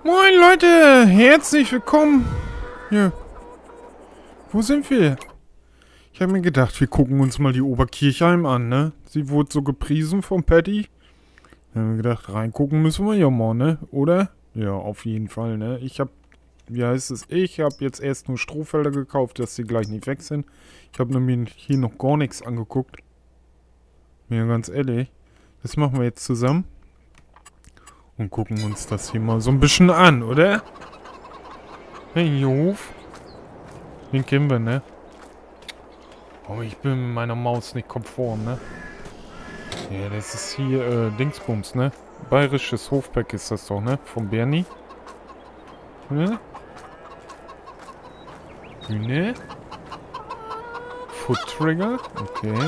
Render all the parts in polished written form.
Moin Leute, herzlich willkommen. Ja, wo sind wir? Ich habe mir gedacht, wir gucken uns mal die Oberkirchheim an, ne? Sie wurde so gepriesen von Patty. Ich habe mir gedacht, reingucken müssen wir ja mal, ne? Oder? Ja, auf jeden Fall, ne? Ich habe jetzt erst nur Strohfelder gekauft, dass sie gleich nicht weg sind. Ich habe nämlich hier noch gar nichts angeguckt. Mir ganz ehrlich. Das machen wir jetzt zusammen. Und gucken uns das hier mal so ein bisschen an, oder? Hey, Hof. Den kennen wir, ne? Oh, ich bin mit meiner Maus nicht konform, ne? Ja, das ist hier, Dingsbums, ne? Bayerisches Hofpack ist das doch, ne? Von Bernie. Ne? Hühne. Foot Trigger. Okay.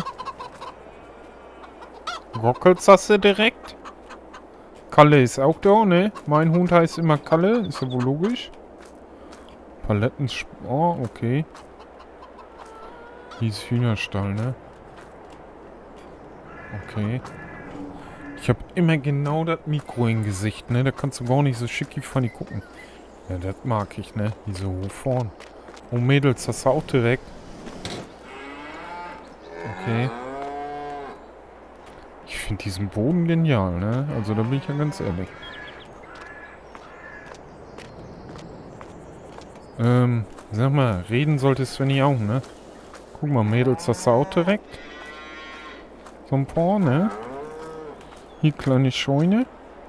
Rockels hast du direkt. Kalle ist auch da, ne? Mein Hund heißt immer Kalle. Ist ja wohl logisch. Paletten... Oh, okay. Hier ist Hühnerstall, ne? Okay. Ich habe immer genau das Mikro im Gesicht, ne? Da kannst du gar nicht so schicki-funny gucken. Ja, das mag ich, ne? Diese hoch vorn. Oh, Mädels, hast du auch direkt? Okay. Ich finde diesen Boden genial, ne? Also da bin ich ja ganz ehrlich. Sag mal, reden solltest Svenny auch, ne? Guck mal, Mädels, hast du auch direkt? So ein paar, ne? Hier kleine Scheune.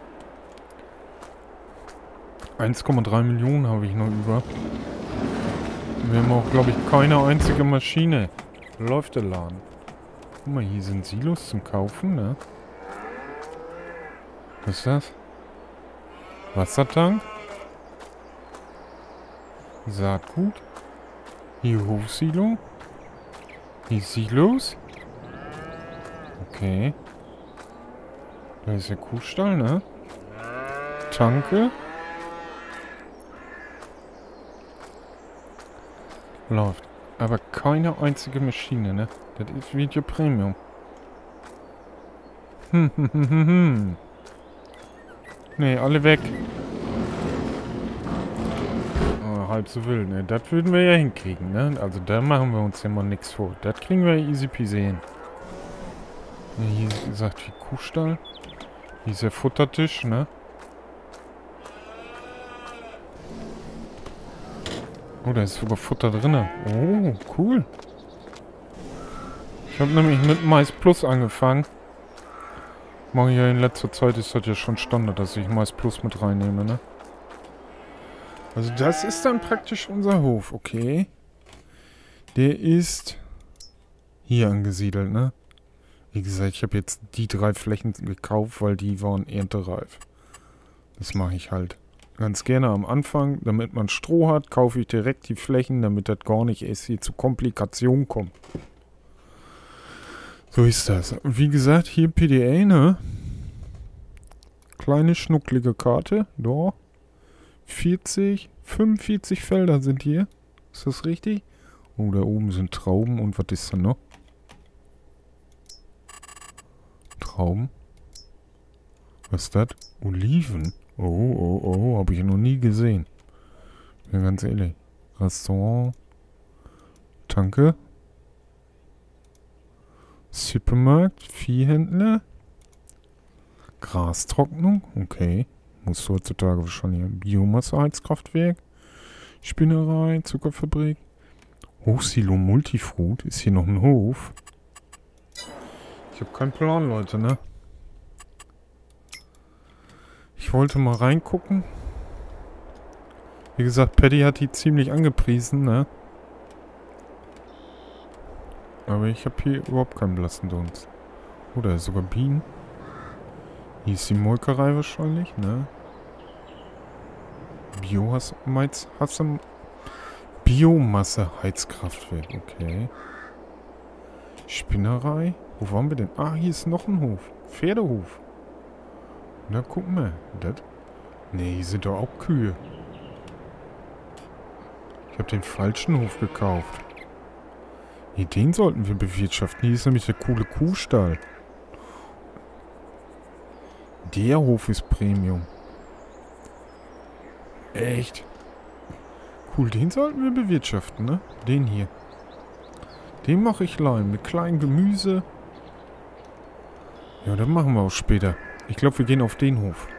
1,3 Millionen habe ich noch über. Wir haben auch, glaube ich, keine einzige Maschine. Läuft der Laden. Guck mal, hier sind Silos zum Kaufen, ne? Was ist das? Wassertank? Saatgut? Hier Hofsilo? Hier Silos? Okay. Da ist der Kuhstall, ne? Tanke? Läuft. Aber keine einzige Maschine, ne? Das ist Video Premium. Ne, alle weg. Oh, halb so wild, ne? Das würden wir ja hinkriegen, ne? Also da machen wir uns ja mal nichts vor. Das kriegen wir easy peasy hin. Ja, hier ist gesagt wie Kuhstall. Hier ist der Futtertisch, ne? Oh, da ist sogar Futter drin. Oh, cool. Ich habe nämlich mit Mais Plus angefangen. Mache ich ja in letzter Zeit, ist das ja schon Standard, dass ich Mais Plus mit reinnehme, ne? Also das ist dann praktisch unser Hof, okay. Der ist hier angesiedelt, ne? Wie gesagt, ich habe jetzt die 3 Flächen gekauft, weil die waren erntereif. Das mache ich halt ganz gerne am Anfang. Damit man Stroh hat, kaufe ich direkt die Flächen, damit das gar nicht erst hier zu Komplikationen kommt. So ist das. Und wie gesagt, hier PDA, ne? Kleine, schnucklige Karte. Da. 45 Felder sind hier. Ist das richtig? Oh, da oben sind Trauben. Und was ist da noch? Trauben. Was ist das? Oliven. Oh, habe ich noch nie gesehen. Ja, ganz ehrlich. Restaurant. Tanke. Supermarkt. Viehhändler. Grastrocknung. Okay. Muss heutzutage wahrscheinlich ein Biomasse-Heizkraftwerk. Spinnerei. Zuckerfabrik. Hochsilo Multifruit. Ist hier noch ein Hof? Ich habe keinen Plan, Leute, ne? Ich wollte mal reingucken. Wie gesagt, Patty hat die ziemlich angepriesen, ne? Aber ich habe hier überhaupt keinen blassen Dunst. Oh, da ist sogar Bienen. Hier ist die Molkerei wahrscheinlich, ne? Biomasse-Heizkraftwerk, okay. Spinnerei. Wo waren wir denn? Ah, hier ist noch ein Hof. Pferdehof. Na, guck mal. Das? Ne, hier sind doch auch Kühe. Ich habe den falschen Hof gekauft. Nee, den sollten wir bewirtschaften. Hier ist nämlich der coole Kuhstall. Der Hof ist Premium. Echt? Cool, den sollten wir bewirtschaften, ne? Den hier. Den mache ich Leim mit kleinem Gemüse. Ja, das machen wir auch später. Ich glaube, wir gehen auf den Hof.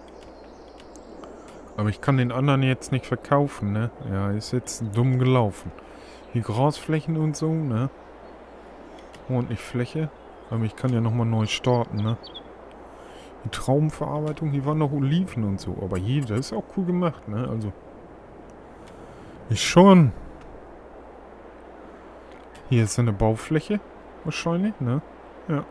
Aber ich kann den anderen jetzt nicht verkaufen, ne? Ja, ist jetzt dumm gelaufen. Die Grasflächen und so, ne? Ordentlich Fläche. Aber ich kann ja nochmal neu starten, ne? Die Traubenverarbeitung, hier waren noch Oliven und so. Aber hier, das ist auch cool gemacht, ne? Also. Ist schon. Hier ist eine Baufläche. Wahrscheinlich, ne? Ja.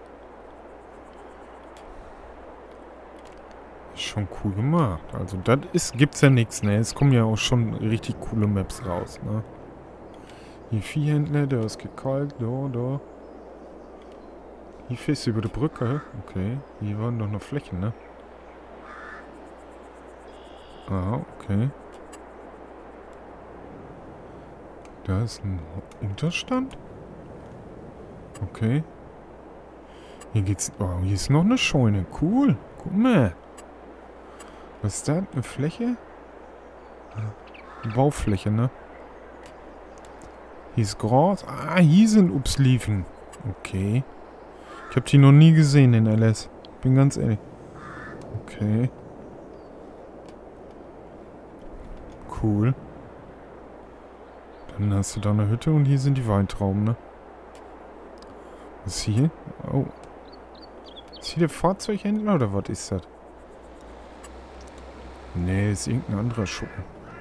Ist schon cool gemacht. Also, das ist, gibt's ja nichts, ne? Es kommen ja auch schon richtig coole Maps raus, ne? Hier Viehhändler, der ist gekalkt, da. Hier fährst du über die Brücke. Okay. Hier waren doch noch Flächen, ne? Ah, okay. Da ist ein Unterstand. Okay. Hier geht's... Oh, hier ist noch eine Scheune. Cool. Guck mal. Was ist das? Eine Fläche? Eine Baufläche, ne? Hier ist Gras. Ah, hier sind Obstliven. Okay. Ich habe die noch nie gesehen in LS. Bin ganz ehrlich. Okay. Cool. Dann hast du da eine Hütte und hier sind die Weintrauben, ne? Was ist hier? Oh. Ist hier der Fahrzeughändler oder was ist das? Nee, ist irgendein anderer Schuppen.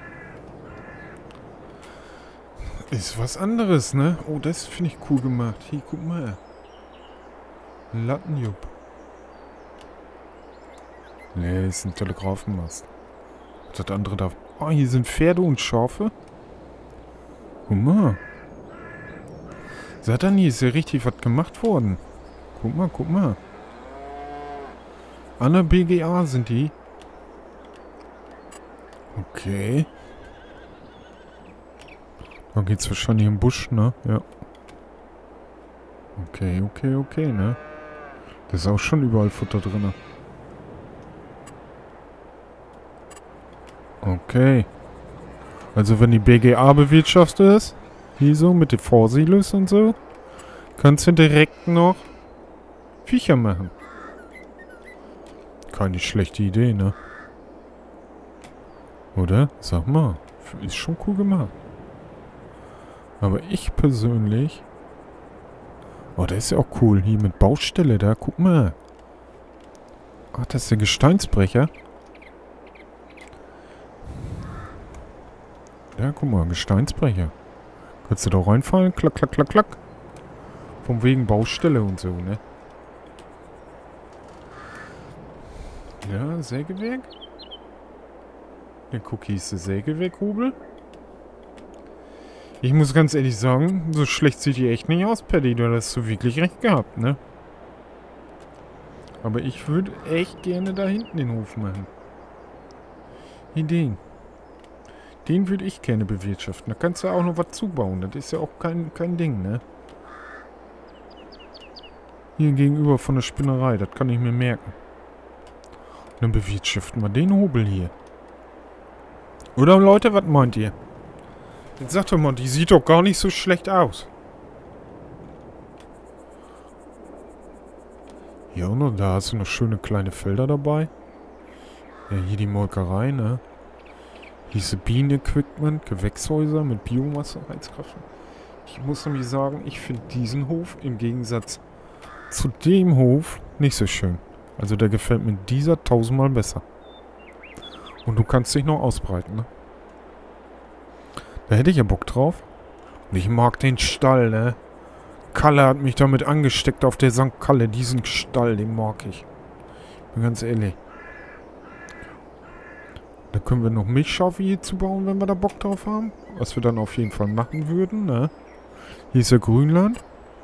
Ist was anderes, ne? Oh, das finde ich cool gemacht. Hier, guck mal. Lattenjupp. Nee, ist ein Telegrafenmast. Das andere da. Oh, hier sind Pferde und Schafe. Guck mal. Satan, hier ist ja richtig was gemacht worden. Guck mal, guck mal. An der BGA sind die. Okay. Da geht's wahrscheinlich im Busch, ne? Ja. Okay, ne? Da ist auch schon überall Futter drin. Okay. Also wenn die BGA bewirtschaftet ist, hier so mit den Vorsilos und so, kannst du direkt noch Viecher machen. Keine schlechte Idee, ne? Oder? Sag mal. Ist schon cool gemacht. Aber ich persönlich... Oh, der ist ja auch cool. Hier mit Baustelle da. Guck mal. Ach, das ist der Gesteinsbrecher. Ja, guck mal. Gesteinsbrecher. Kannst du da reinfallen? Klack, klack, klack, klack. Von wegen Baustelle und so, ne? Ja, Sägewerk. Der Cookie ist der Sägewerkhobel. Ich muss ganz ehrlich sagen, so schlecht sieht die echt nicht aus, Paddy. Du hast so wirklich recht gehabt, ne? Aber ich würde echt gerne da hinten den Hof machen. Den. Den würde ich gerne bewirtschaften. Da kannst du auch noch was zubauen. Das ist ja auch kein Ding, ne? Hier gegenüber von der Spinnerei. Das kann ich mir merken. Und dann bewirtschaften wir den Hobel hier. Oder Leute, was meint ihr? Jetzt sagt doch mal, die sieht doch gar nicht so schlecht aus. Ja, und da hast du noch schöne kleine Felder dabei. Ja, hier die Molkerei, ne? Hier ist Bienen-Equipment, Gewächshäuser mit Biomasse-Heizkraft. Ich muss nämlich sagen, ich finde diesen Hof im Gegensatz zu dem Hof nicht so schön. Also der gefällt mir dieser tausendmal besser. Und du kannst dich noch ausbreiten, ne? Da hätte ich ja Bock drauf. Und ich mag den Stall, ne? Kalle hat mich damit angesteckt auf der St. Kalle. Diesen Stall, den mag ich. Bin ganz ehrlich. Da können wir noch Milchschafe hier zubauen, wenn wir da Bock drauf haben. Was wir dann auf jeden Fall machen würden, ne? Hier ist ja Grünland.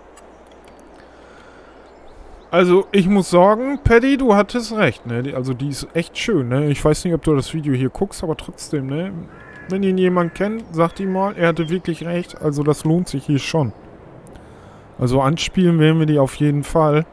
Also, ich muss sagen, Paddy, du hattest recht, ne? Also, die ist echt schön, ne? Ich weiß nicht, ob du das Video hier guckst, aber trotzdem, ne? Wenn ihn jemand kennt, sagt ihm mal, er hatte wirklich recht. Also, das lohnt sich hier schon. Also, anspielen werden wir die auf jeden Fall.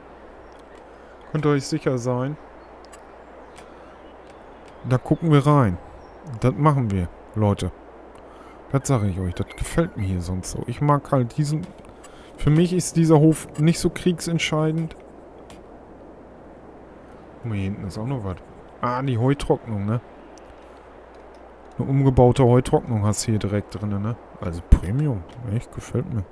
Könnt ihr euch sicher sein. Da gucken wir rein. Das machen wir, Leute. Das sage ich euch. Das gefällt mir hier sonst so. Ich mag halt diesen... Für mich ist dieser Hof nicht so kriegsentscheidend. Guck mal, hier hinten ist auch noch was. Ah, die Heutrocknung, ne? Eine umgebaute Heutrocknung hast du hier direkt drin, ne? Also Premium. Echt, gefällt mir.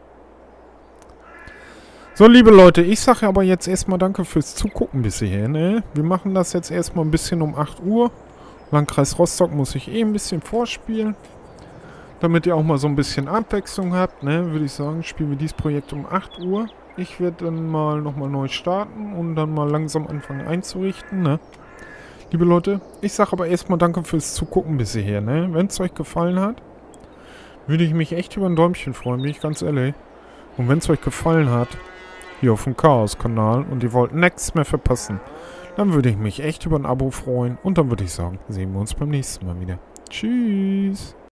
So, liebe Leute, ich sage aber jetzt erstmal danke fürs Zugucken bis hierher, ne? Wir machen das jetzt erstmal ein bisschen um 8 Uhr. Landkreis Rostock muss ich ein bisschen vorspielen. Damit ihr auch mal so ein bisschen Abwechslung habt, ne? Würde ich sagen, spielen wir dieses Projekt um 8 Uhr. Ich werde dann mal nochmal neu starten und dann mal langsam anfangen einzurichten, ne? Liebe Leute, ich sage aber erstmal danke fürs Zugucken bis hierher, ne? Wenn es euch gefallen hat, würde ich mich echt über ein Däumchen freuen, bin ich ganz ehrlich. Und wenn es euch gefallen hat, hier auf dem Chaos-Kanal und ihr wollt nichts mehr verpassen, dann würde ich mich echt über ein Abo freuen und dann würde ich sagen, sehen wir uns beim nächsten Mal wieder. Tschüss!